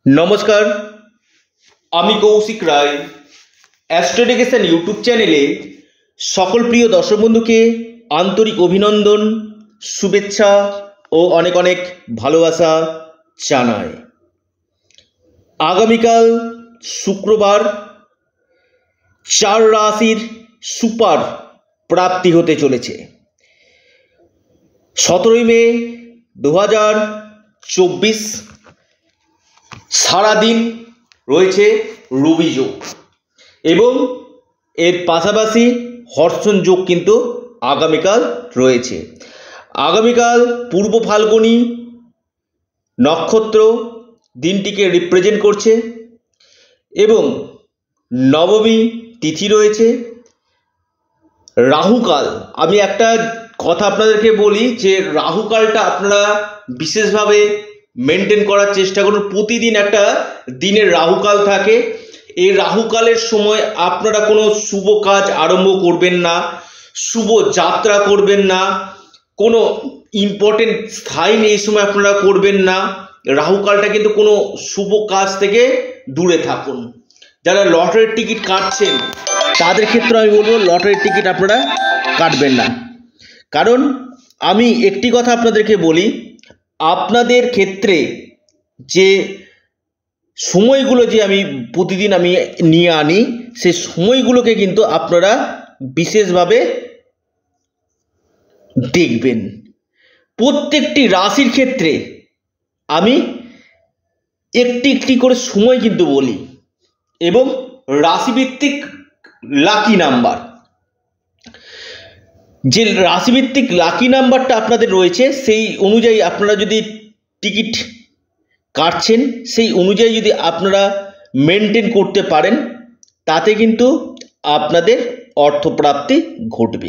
নমস্কার, আমি কৌশিক রায়। অ্যাস্ট্রোডিকেশন ইউটিউব চ্যানেলে সকল প্রিয় দর্শক বন্ধুকে আন্তরিক অভিনন্দন, শুভেচ্ছা ও অনেক অনেক ভালোবাসা জানাই। আগামীকাল শুক্রবার 4 রাশির সুপার প্রাপ্তি হতে চলেছে। 17 মে 2024 সারাদিন রয়েছে রবি যোগ এবং এর পাশাপাশি হর্ষণ যোগ কিন্তু আগামীকাল রয়েছে। আগামীকাল পূর্ব ফাল্গুনী নক্ষত্র দিনটিকে রিপ্রেজেন্ট করছে এবং নবমী তিথি রয়েছে। রাহুকাল, আমি একটা কথা আপনাদেরকে বলি যে রাহুকালটা আপনারা বিশেষভাবে মেনটেন করার চেষ্টা করুন। প্রতিদিন একটা দিনের রাহুকাল থাকে। এই রাহুকালের সময় আপনারা কোনো শুভ কাজ আরম্ভ করবেন না, শুভ যাত্রা করবেন না, কোনো ইম্পর্টেন্ট স্থায়ী এই সময় আপনারা করবেন না। রাহুকালটা কিন্তু কোনো শুভ কাজ থেকে দূরে থাকুন। যারা লটারির টিকিট কাটছেন তাদের ক্ষেত্রে আমি বলবো লটারির টিকিট আপনারা কাটবেন না। কারণ আমি একটি কথা আপনাদেরকে বলি, আপনাদের ক্ষেত্রে যে সময়গুলো যে আমি প্রতিদিন আমি নিয়ে আনি, সেই সময়গুলোকে কিন্তু আপনারা বিশেষভাবে দেখবেন। প্রত্যেকটি রাশির ক্ষেত্রে আমি একটি একটি করে সময় কিন্তু বলি এবং রাশিভিত্তিক লাকি নাম্বার, যে রাশিভিত্তিক লাকি নাম্বারটা আপনাদের রয়েছে সেই অনুযায়ী আপনারা যদি টিকিট কাটছেন সেই অনুযায়ী যদি আপনারা মেনটেন করতে পারেন তাতে কিন্তু আপনাদের অর্থপ্রাপ্তি ঘটবে।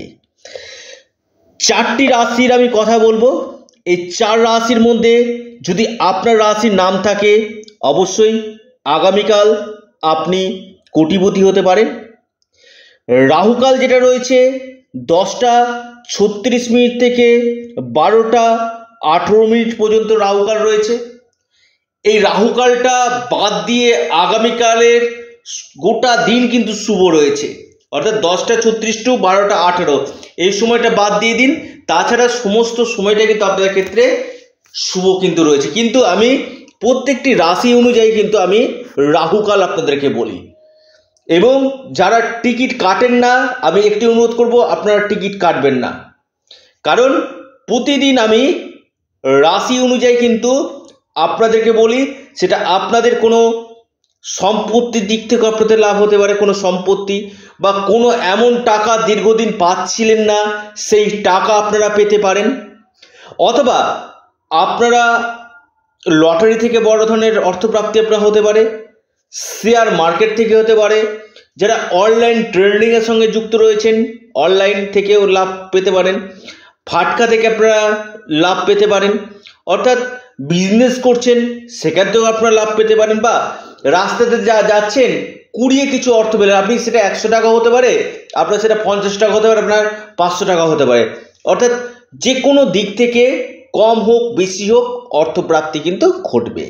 4টি রাশির আমি কথা বলবো। এই 4 রাশির মধ্যে যদি আপনার রাশির নাম থাকে অবশ্যই আগামীকাল আপনি কোটিপতি হতে পারেন। রাহুকাল যেটা রয়েছে 10টা 36 মিনিট থেকে 12টা 18 মিনিট পর্যন্ত রাহুকাল রয়েছে। এই রাহুকালটা বাদ দিয়ে আগামীকালের গোটা দিন কিন্তু শুভ রয়েছে, অর্থাৎ 10টা 36 টু 12টা 18 এই সময়টা বাদ দিয়ে দিন। তাছাড়া সমস্ত সময়টা কিন্তু আপনাদের ক্ষেত্রে শুভ কিন্তু রয়েছে। কিন্তু আমি প্রত্যেকটি রাশি অনুযায়ী কিন্তু আমি রাহুকাল আপনাদেরকে বলি। এবং যারা টিকিট কাটেন না, আমি একটি অনুরোধ করব, আপনারা টিকিট কাটবেন না। কারণ প্রতিদিন আমি রাশি অনুযায়ী কিন্তু আপনাদেরকে বলি। সেটা আপনাদের কোনো সম্পত্তির দিক থেকে আপনাদের লাভ হতে পারে, কোনো সম্পত্তি বা কোনো এমন টাকা দীর্ঘদিন পাচ্ছিলেন না সেই টাকা আপনারা পেতে পারেন, অথবা আপনারা লটারি থেকে বড় ধরনের অর্থপ্রাপ্তি আপনার হতে পারে, শেয়ার মার্কেট থেকে হতে পারে। যারা অনলাইন ট্রেডিংয়ের সঙ্গে যুক্ত রয়েছেন অনলাইন থেকেও লাভ পেতে পারেন, ফাটকা থেকে আপনারা লাভ পেতে পারেন, অর্থাৎ বিজনেস করছেন সেখান থেকেও আপনারা লাভ পেতে পারেন, বা রাস্তাতে যাচ্ছেন কুড়িয়ে কিছু অর্থ পেলেন, আপনি সেটা 100 টাকা হতে পারে, আপনার সেটা 50 টাকা হতে পারে, আপনার 500 টাকা হতে পারে। অর্থাৎ যে কোনো দিক থেকে কম হোক বেশি হোক অর্থপ্রাপ্তি কিন্তু ঘটবে।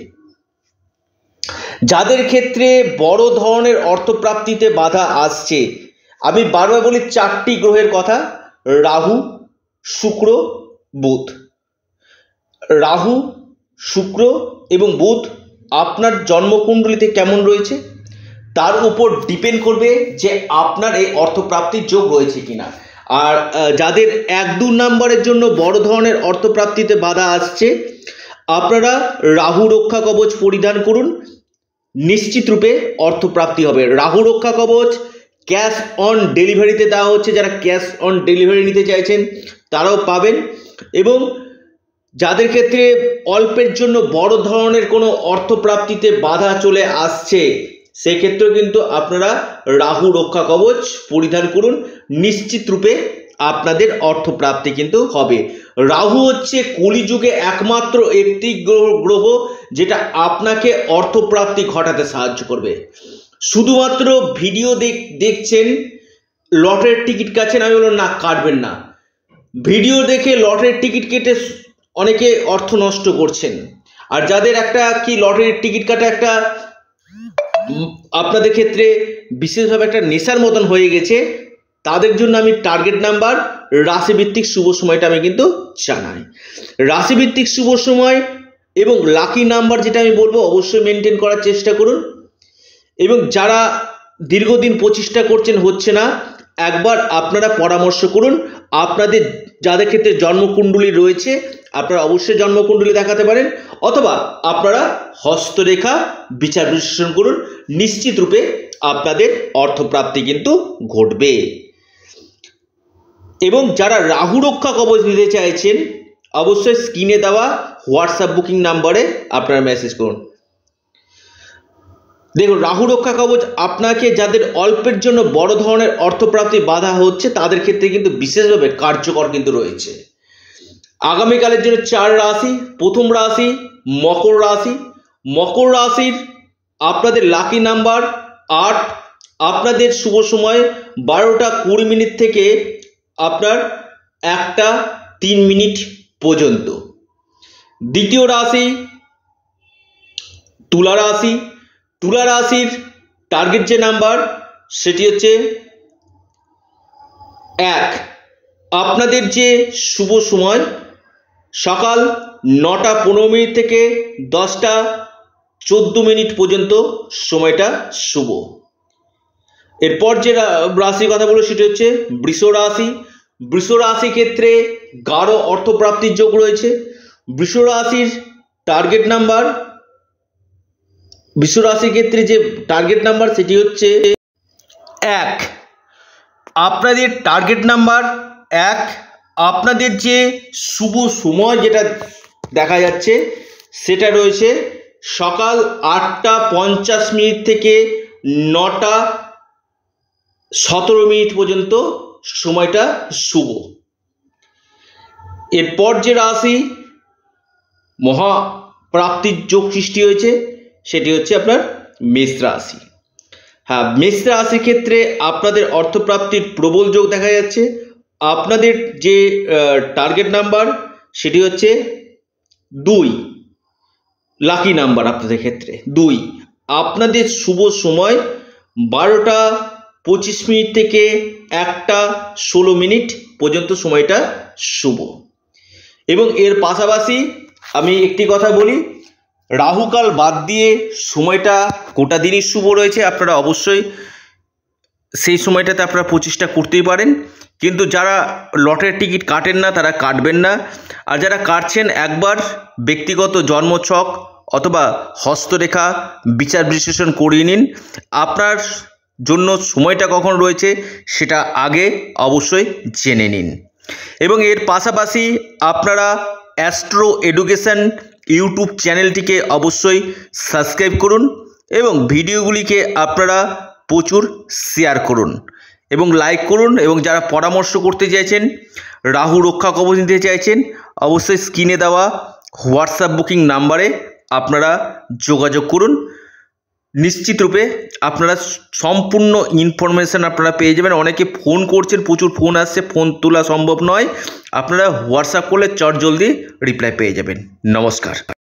যাদের ক্ষেত্রে বড় ধরনের অর্থপ্রাপ্তিতে বাধা আসছে, আমি বারবার বলি 4টি গ্রহের কথা, রাহু, শুক্র, বুধ। রাহু, শুক্র এবং বুধ আপনার জন্মকুণ্ডলিতে কেমন রয়েছে তার উপর ডিপেন্ড করবে যে আপনার এই অর্থপ্রাপ্তির যোগ রয়েছে কিনা। আর যাদের 1-2 নাম্বারের জন্য বড় ধরনের অর্থপ্রাপ্তিতে বাধা আসছে, আপনারা রাহু রক্ষা কবচ পরিধান করুন, নিশ্চিত রূপে অর্থপ্রাপ্তি হবে। রাহু রক্ষা কবচ ক্যাশ অন ডেলিভারিতে দেওয়া হচ্ছে, যারা ক্যাশ অন ডেলিভারি নিতে চাইছেন তারাও পাবেন। এবং যাদের ক্ষেত্রে অল্পের জন্য বড় ধরনের কোনো অর্থপ্রাপ্তিতে বাধা চলে আসছে সেক্ষেত্রেও কিন্তু আপনারা রাহু রক্ষা কবচ পরিধান করুন, নিশ্চিত রূপে আপনাদের অর্থপ্রাপ্তি কিন্তু হবে। রাহু হচ্ছে কলিযুগে একমাত্র একটি গ্রহ যেটা আপনাকে অর্থপ্রাপ্তি ঘটাতে সাহায্য করবে। শুধুমাত্র ভিডিও দেখছেন, লটারির টিকিট কাটছেন, আমি বললাম না কাটবেন না। ভিডিও দেখে লটারির টিকিট কেটে অনেকে অর্থ নষ্ট করছেন। আর যাদের একটা কি লটারির টিকিট কাটা একটা আপনাদের ক্ষেত্রে বিশেষভাবে একটা নেশার মতন হয়ে গেছে, তাদের জন্য আমি টার্গেট নাম্বার রাশিভিত্তিক শুভ সময়টা আমি কিন্তু জানাই। রাশিভিত্তিক শুভ সময় এবং লাকি নাম্বার যেটা আমি বলবো অবশ্যই মেনটেন করার চেষ্টা করুন। এবং যারা দীর্ঘদিন প্রচেষ্টা করছেন হচ্ছে না, একবার আপনারা পরামর্শ করুন আপনাদের যাদের ক্ষেত্রে জন্মকুণ্ডলী রয়েছে, আপনারা অবশ্যই জন্মকুণ্ডলী দেখাতে পারেন, অথবা আপনারা হস্তরেখা বিচার বিশ্লেষণ করুন, নিশ্চিত রূপে আপনাদের অর্থপ্রাপ্তি কিন্তু ঘটবে। এবং যারা রাহু রক্ষা কবচ নিতে চাইছেন অবশ্যই স্ক্রিনে দেওয়া হোয়াটসঅ্যাপ বুকিং নাম্বারে আপনারা মেসেজ করুন। দেখুন, রাহু রক্ষা কবচ আপনাকে যাদের অল্পের জন্য বড় ধরনের অর্থপ্রাপ্তি বাধা হচ্ছে তাদের ক্ষেত্রে কিন্তু বিশেষভাবে কার্যকর কিন্তু রয়েছে। আগামীকালের জন্য 4 রাশি। প্রথম রাশি মকর রাশি। মকর রাশির আপনাদের লাকি নাম্বার 8। আপনাদের শুভ সময় 12টা 20 মিনিট থেকে আপনার 1টা 3 মিনিট পর্যন্ত। দ্বিতীয় রাশি তুলা রাশি। তুলা রাশির টার্গেট যে নাম্বার সেটি হচ্ছে 1। আপনাদের যে শুভ সময় সকাল 9টা 15 মিনিট থেকে 10টা 14 মিনিট পর্যন্ত সময়টা শুভ। এরপর যে রাশির কথা বলবো সেটি হচ্ছে বৃষ রাশি। বৃষ রাশি ক্ষেত্রে গাঢ় অর্থপ্রাপ্তির যোগ রয়েছে। বৃষ রাশির টার্গেট নাম্বার, বৃষ রাশির ক্ষেত্রে যে টার্গেট নাম্বার সেটি হচ্ছে 1। আপনাদের টার্গেট নাম্বার 1। আপনাদের যে শুভ সময় যেটা দেখা যাচ্ছে সেটা রয়েছে সকাল 8টা 50 মিনিট থেকে 9টা 17 মিনিট পর্যন্ত সময়টা শুভ। এরপর যে রাশি মহাপ্রাপ্তির যোগ সৃষ্টি হয়েছে সেটি হচ্ছে আপনার মেষ রাশি। হ্যাঁ, মেষ রাশির ক্ষেত্রে আপনাদের অর্থপ্রাপ্তির প্রবল যোগ দেখা যাচ্ছে। আপনাদের যে টার্গেট নাম্বার সেটি হচ্ছে 2, লাকি নাম্বার আপনাদের ক্ষেত্রে 2। আপনাদের শুভ সময় 12টা 25 মিনিট থেকে 1টা 16 মিনিট পর্যন্ত সময়টা শুভ। এবং এর পাশাপাশি আমি একটি কথা বলি, রাহুকাল বাদ দিয়ে সময়টা গোটা দিনই শুভ রয়েছে। আপনারা অবশ্যই সেই সময়টাতে আপনারা প্রচেষ্টা করতেই পারেন, কিন্তু যারা লটারির টিকিট কাটেন না তারা কাটবেন না। আর যারা কাটছেন একবার ব্যক্তিগত জন্মছক অথবা হস্তরেখা বিচার বিশ্লেষণ করিয়ে নিন। আপনার জন্য সময়টা কখন রয়েছে সেটা আগে অবশ্যই জেনে নিন। এবং এর পাশাপাশি আপনারা অ্যাস্ট্রো এডুকেশন ইউটিউব চ্যানেলটিকে অবশ্যই সাবস্ক্রাইব করুন এবং ভিডিওগুলিকে আপনারা প্রচুর শেয়ার করুন এবং লাইক করুন। এবং যারা পরামর্শ করতে চাইছেন, রাহু রক্ষা কবচ নিতে চাইছেন, অবশ্যই স্ক্রিনে দেওয়া হোয়াটসঅ্যাপ বুকিং নাম্বারে আপনারা যোগাযোগ করুন। নিশ্চিত রূপে আপনারা সম্পূর্ণ ইনফরমেশান আপনারা পেয়ে যাবেন। অনেকে ফোন করছেন, প্রচুর ফোন আসছে, ফোন তোলা সম্ভব নয়। আপনারা হোয়াটসঅ্যাপ করলে চটজলদি রিপ্লাই পেয়ে যাবেন। নমস্কার।